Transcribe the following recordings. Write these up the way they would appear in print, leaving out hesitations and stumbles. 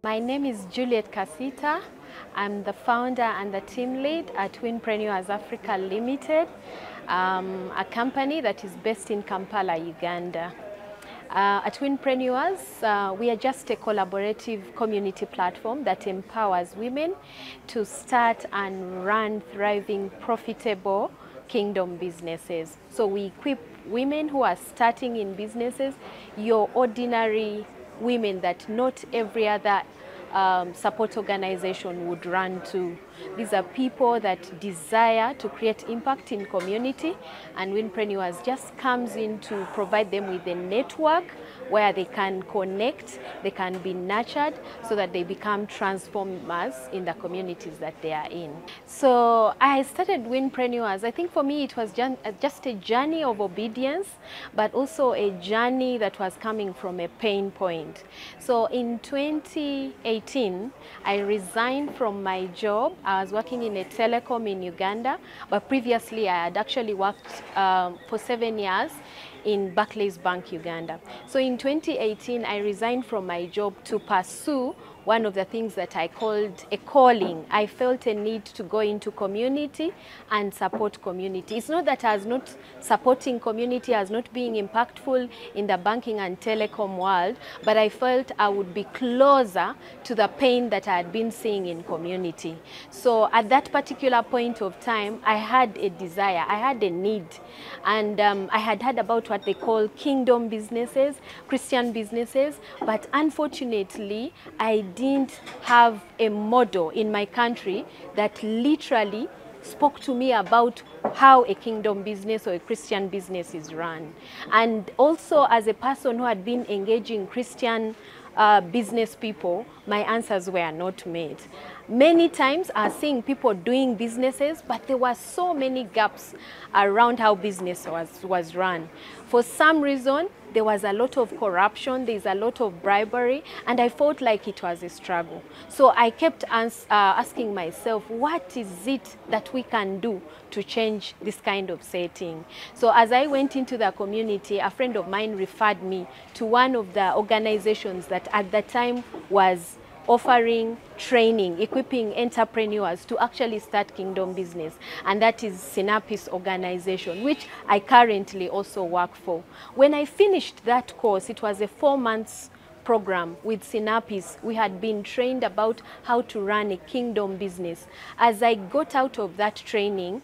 My name is Juliet Kasiita. I'm the founder and the team lead at Winpreneurs Africa Limited, a company that is based in Kampala, Uganda. At Winpreneurs, we are just a collaborative community platform that empowers women to start and run thriving, profitable kingdom businesses. So we equip women who are starting in businesses, your ordinary women that not every other support organization would run to. These are people that desire to create impact in community, and Winpreneurs just comes in to provide them with a network where they can connect, they can be nurtured so that they become transformers in the communities that they are in. So I started Winpreneurs. I think for me it was just a journey of obedience, but also a journey that was coming from a pain point. So in 2018, I resigned from my job. I was working in a telecom in Uganda, but previously I had actually worked for 7 years in Barclays Bank, Uganda. So in 2018, I resigned from my job to pursue one of the things that I called a calling. I felt a need to go into community and support community. It's not that I was not supporting community, I was not being impactful in the banking and telecom world, but I felt I would be closer to the pain that I had been seeing in community. So at that particular point of time, I had a desire, I had a need, and I had heard about what they call kingdom businesses, Christian businesses, but unfortunately, I didn't have a model in my country that literally spoke to me about how a kingdom business or a Christian business is run. And also as a person who had been engaging Christian business people, my answers were not made. Many times I was seeing people doing businesses, but there were so many gaps around how business was run. For some reason, there was a lot of corruption, there's a lot of bribery, and I felt like it was a struggle. So I kept asking myself, what is it that we can do to change this kind of setting? So as I went into the community, a friend of mine referred me to one of the organizations that at the time was offering training, equipping entrepreneurs to actually start kingdom business, and that is Synapis organization, which I currently also work for. When I finished that course, it was a 4 months program with Synapis. We had been trained about how to run a kingdom business. As I got out of that training,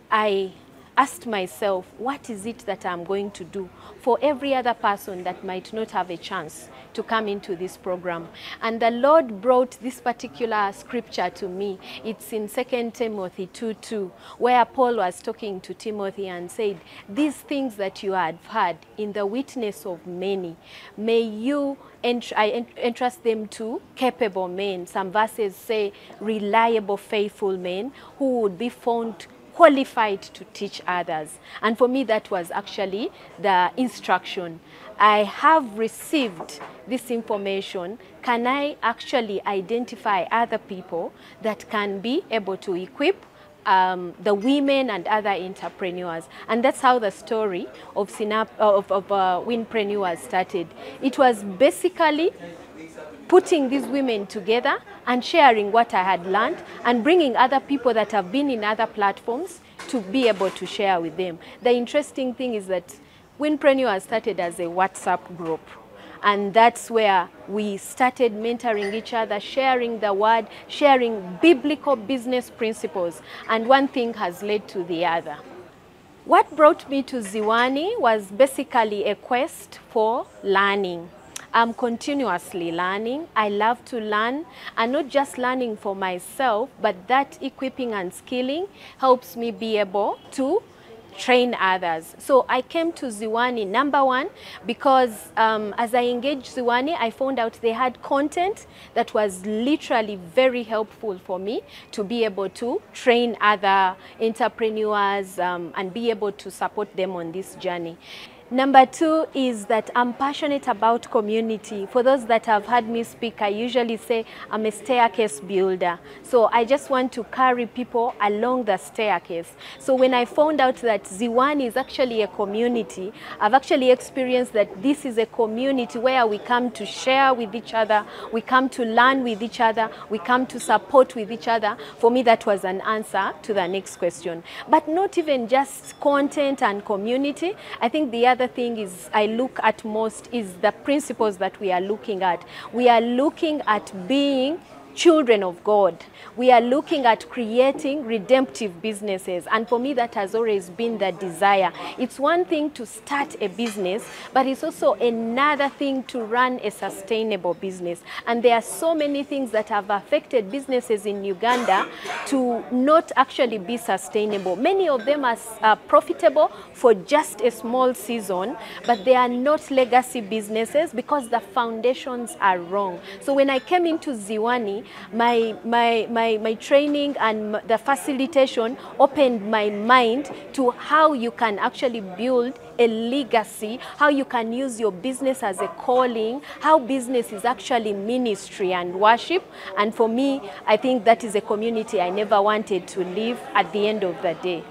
I asked myself, what is it that I'm going to do for every other person that might not have a chance to come into this program? And the Lord brought this particular scripture to me. It's in 2 Timothy 2:2, where Paul was talking to Timothy and said, these things that you have heard in the witness of many, may you entrust them to capable men. Some verses say reliable, faithful men who would be found qualified to teach others. And for me, that was actually the instruction. I have received this information. Can I actually identify other people that can be able to equip the women and other entrepreneurs? And that's how the story of Winpreneurs started. It was basically putting these women together and sharing what I had learned and bringing other people that have been in other platforms to be able to share with them. The interesting thing is that Winpreneurs started as a WhatsApp group, and that's where we started mentoring each other, sharing the word, sharing biblical business principles, and one thing has led to the other. What brought me to Ziwani was basically a quest for learning. I'm continuously learning. I love to learn, and not just learning for myself, but that equipping and skilling helps me be able to train others. So I came to Ziwani, number one, because as I engaged Ziwani, I found out they had content that was literally very helpful for me to be able to train other entrepreneurs and be able to support them on this journey. Number two is that I'm passionate about community. For those that have heard me speak, I usually say I'm a staircase builder. So I just want to carry people along the staircase. So when I found out that Ziwani is actually a community, I've actually experienced that this is a community where we come to share with each other, we come to learn with each other, we come to support with each other. For me, that was an answer to the next question. But not even just content and community. I think the other thing is I look at most is the principles that we are looking at. We are looking at being children of God. We are looking at creating redemptive businesses, and for me that has always been the desire. It's one thing to start a business, but it's also another thing to run a sustainable business. And there are so many things that have affected businesses in Uganda to not actually be sustainable. Many of them are profitable for just a small season, but they are not legacy businesses because the foundations are wrong. So when I came into Ziwani, my training and the facilitation opened my mind to how you can actually build a legacy, how you can use your business as a calling, how business is actually ministry and worship. And for me, I think that is a community I never wanted to live at the end of the day.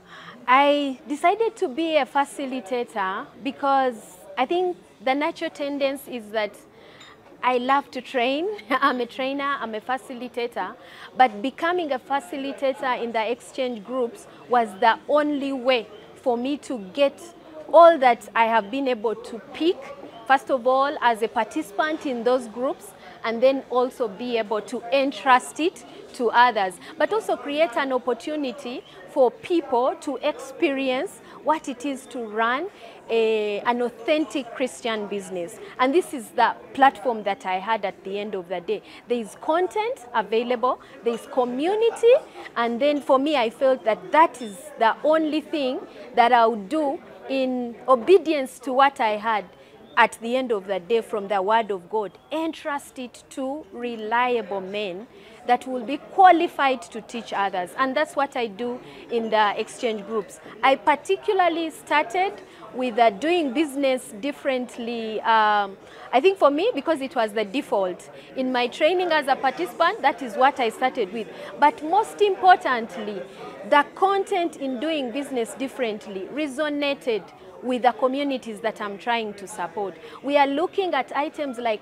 I decided to be a facilitator because I think the natural tendency is that I love to train. I'm a trainer, I'm a facilitator, but becoming a facilitator in the exchange groups was the only way for me to get all that I have been able to pick, first of all, as a participant in those groups, and then also be able to entrust it to others, but also create an opportunity for people to experience what it is to run an authentic Christian business. And this is the platform that I had at the end of the day. There is content available, there is community, and then for me I felt that that is the only thing that I would do in obedience to what I had at the end of the day from the Word of God. Entrust it to reliable men that will be qualified to teach others. And that's what I do in the exchange groups. I particularly started with doing business differently. I think for me, because it was the default. In my training as a participant, that is what I started with. But most importantly, the content in doing business differently resonated with the communities that I'm trying to support. We are looking at items like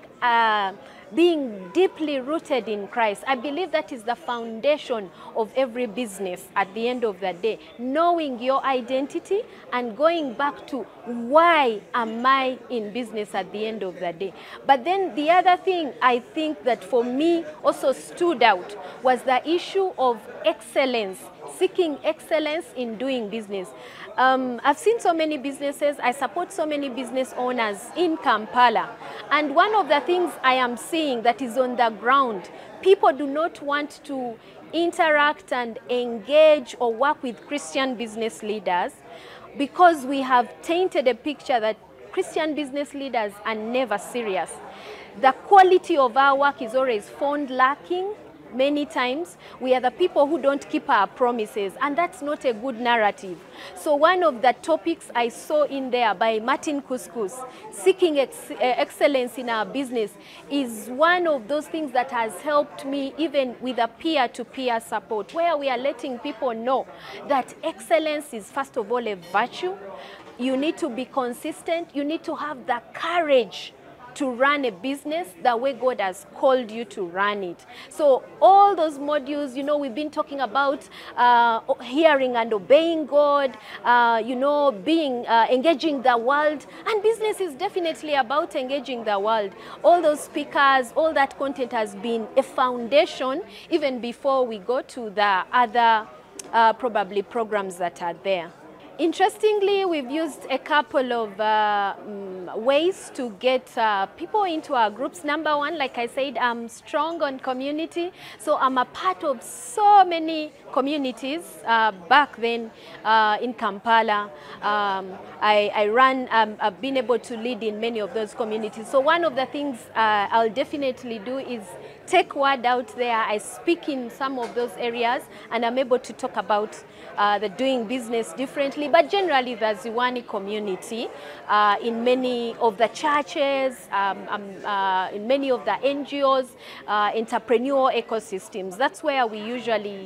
being deeply rooted in Christ. I believe that is the foundation of every business at the end of the day. Knowing your identity and going back to why am I in business at the end of the day. But then the other thing I think that for me also stood out was the issue of excellence, seeking excellence in doing business. I've seen so many businesses, I support so many business owners in Kampala, and one of the things I am seeing that is on the ground, people do not want to interact and engage or work with Christian business leaders because we have tainted a picture that Christian business leaders are never serious. The quality of our work is always found lacking. Many times we are the people who don't keep our promises, and that's not a good narrative. So one of the topics I saw in there by Martin Couscous, seeking excellence in our business, is one of those things that has helped me even with a peer-to-peer support, where we are letting people know that excellence is first of all a virtue. You need to be consistent, you need to have the courage to run a business the way God has called you to run it. So all those modules, you know, we've been talking about hearing and obeying God, you know, being engaging the world, and business is definitely about engaging the world. All those speakers, all that content has been a foundation even before we go to the other probably programs that are there. Interestingly, we've used a couple of ways to get people into our groups. Number one, like I said, I'm strong on community. So I'm a part of so many communities back then in Kampala. I've been able to lead in many of those communities. So one of the things I'll definitely do is take word out there. I speak in some of those areas, and I'm able to talk about the doing business differently. But generally, the Ziwani community, in many of the churches, in many of the NGOs, entrepreneurial ecosystems, that's where we usually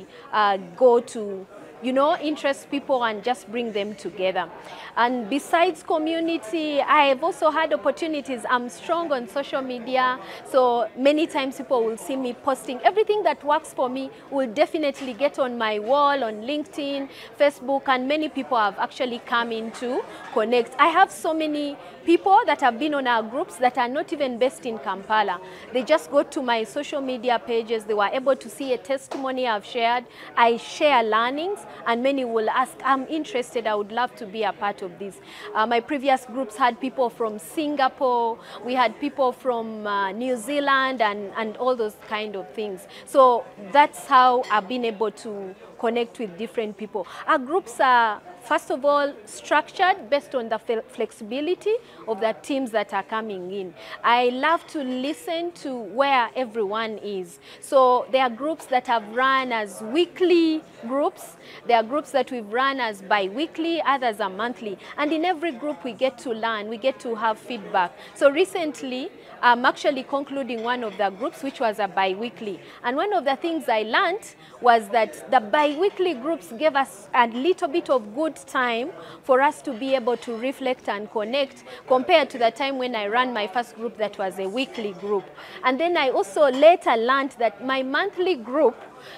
go to, you know, interest people and just bring them together. And besides community, I have also had opportunities. I'm strong on social media, so many times people will see me posting. Everything that works for me will definitely get on my wall, on LinkedIn, Facebook, and many people have actually come in to connect. I have so many people that have been on our groups that are not even based in Kampala. They just go to my social media pages. They were able to see a testimony I've shared. I share learnings, and many will ask, I'm interested, I would love to be a part of this. My previous groups had people from Singapore, we had people from New Zealand, and all those kind of things. So that's how I've been able to connect with different people. Our groups are, first of all, structured based on the flexibility of the teams that are coming in. I love to listen to where everyone is. So there are groups that have run as weekly groups. There are groups that we've run as bi-weekly, others are monthly. And in every group we get to learn, we get to have feedback. So recently, I'm actually concluding one of the groups, which was a bi-weekly. And one of the things I learned was that the bi-weekly groups gave us a little bit of good time for us to be able to reflect and connect compared to the time when I ran my first group that was a weekly group. And then I also later learned that my monthly group,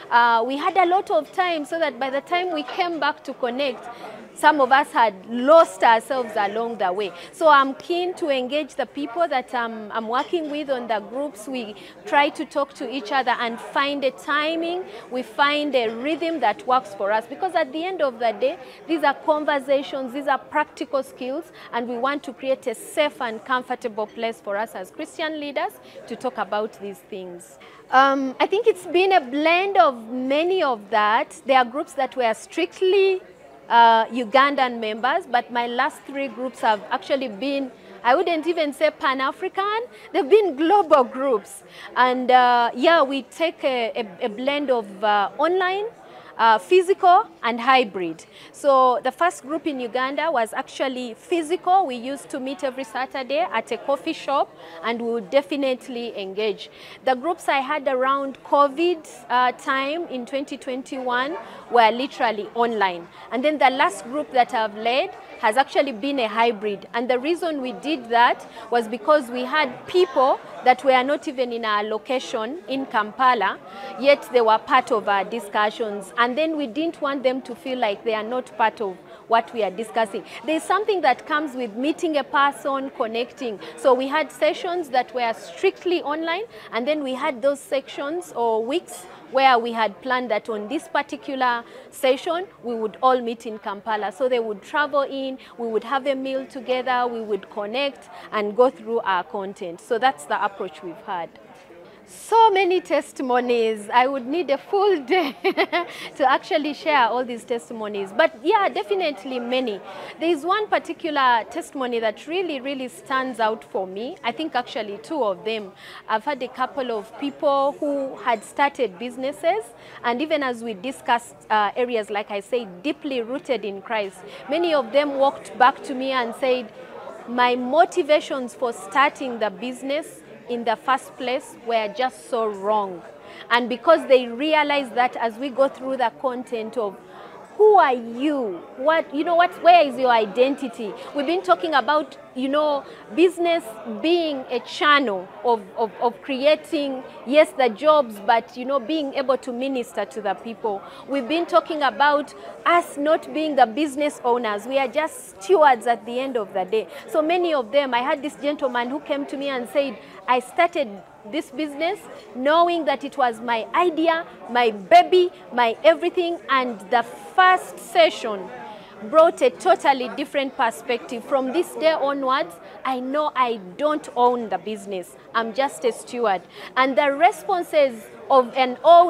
we had a lot of time, so that by the time we came back to connect, some of us had lost ourselves along the way. So I'm keen to engage the people that I'm working with on the groups. We try to talk to each other and find a timing. We find a rhythm that works for us, because at the end of the day, these are conversations, these are practical skills, and we want to create a safe and comfortable place for us as Christian leaders to talk about these things. I think it's been a blend of many of that. There are groups that were strictly Ugandan members, but my last 3 groups have actually been, I wouldn't even say Pan-African, they've been global groups. And yeah, we take a blend of online, physical and hybrid. So the first group in Uganda was actually physical. We used to meet every Saturday at a coffee shop, and we would definitely engage. The groups I had around COVID time in 2021 were literally online. And then the last group that I've led has actually been a hybrid. And the reason we did that was because we had people that were not even in our location in Kampala, yet they were part of our discussions. And then we didn't want them to feel like they are not part of what we are discussing. There's something that comes with meeting a person, connecting. So we had sessions that were strictly online, and then we had those sections or weeks where we had planned that on this particular session, we would all meet in Kampala. So they would travel in, we would have a meal together, we would connect and go through our content. So that's the approach we've had. So many testimonies. I would need a full day to actually share all these testimonies. But yeah, definitely many. There is one particular testimony that really stands out for me. I think actually 2 of them. I've had a couple of people who had started businesses, and even as we discussed areas, like I said, deeply rooted in Christ, many of them walked back to me and said, my motivations for starting the business in the first place were just so wrong. And because they realize that as we go through the content of who are you, where is your identity? We've been talking about, business being a channel of creating, yes, the jobs, but, being able to minister to the people. We've been talking about us not being the business owners. We are just stewards at the end of the day. So many of them, I had this gentleman who came to me and said, I started this business knowing that it was my idea, my baby, my everything, and the first session brought a totally different perspective. From this day onwards, I know I don't own the business. I'm just a steward. And the responses of an owner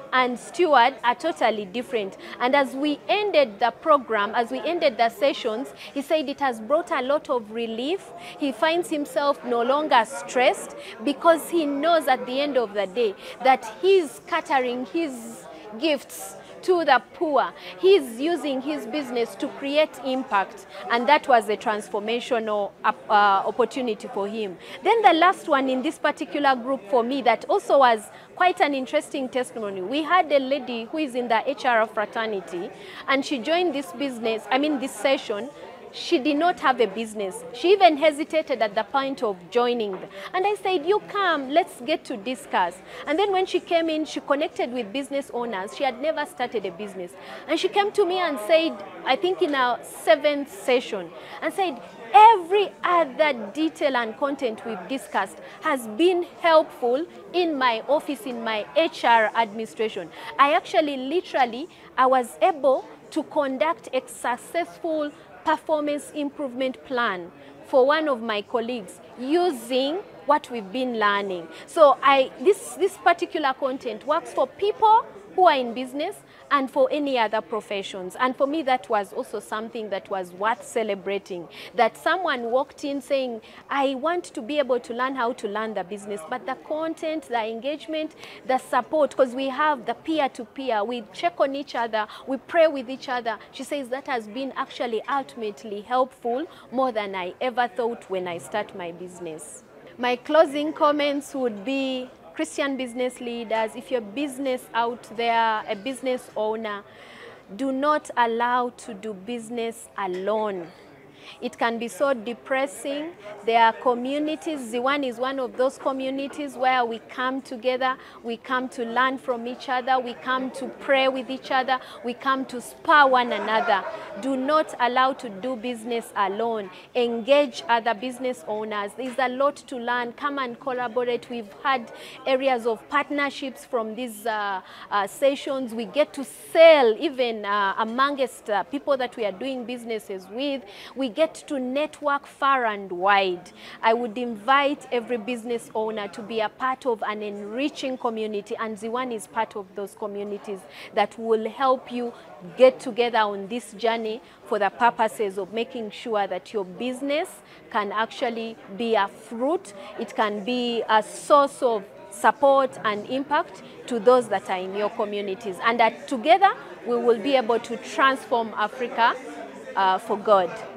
and steward are totally different. And as we ended the program, as we ended the sessions, he said it has brought a lot of relief. He finds himself no longer stressed because he knows at the end of the day that he's catering his gifts to the poor. He's using his business to create impact, and that was a transformational opportunity for him. Then the last one in this particular group for me that also was quite an interesting testimony. We had a lady who is in the HR fraternity, and she joined this this session. She did not have a business. She even hesitated at the point of joining. And I said, you come, let's get to discuss. And then when she came in, she connected with business owners. She had never started a business. And she came to me and said, I think in our 7th session, and said, every other detail and content we've discussed has been helpful in my office, in my HR administration. I was able to conduct a successful performance improvement plan for one of my colleagues using what we've been learning. So this particular content works for people who are in business and for any other professions. And for me, that was also something that was worth celebrating, that someone walked in saying, I want to be able to learn how to learn the business, but the content, the engagement, the support, because we have the peer-to-peer, we check on each other, we pray with each other. She says that has been actually ultimately helpful more than I ever thought when I start my business. My closing comments would be, Christian business leaders, if you're business out there, a business owner, do not allow to do business alone. It can be so depressing. There are communities. Ziwan is one of those communities where we come together, we come to learn from each other, we come to pray with each other, we come to spur one another. Do not allow to do business alone. Engage other business owners. There's a lot to learn. Come and collaborate. We've had areas of partnerships from these sessions. We get to sell even amongst people that we are doing businesses with. We get to network far and wide. I would invite every business owner to be a part of an enriching community, and Ziwan is part of those communities that will help you get together on this journey for the purposes of making sure that your business can actually be a fruit. It can be a source of support and impact to those that are in your communities, and that together we will be able to transform Africa for God.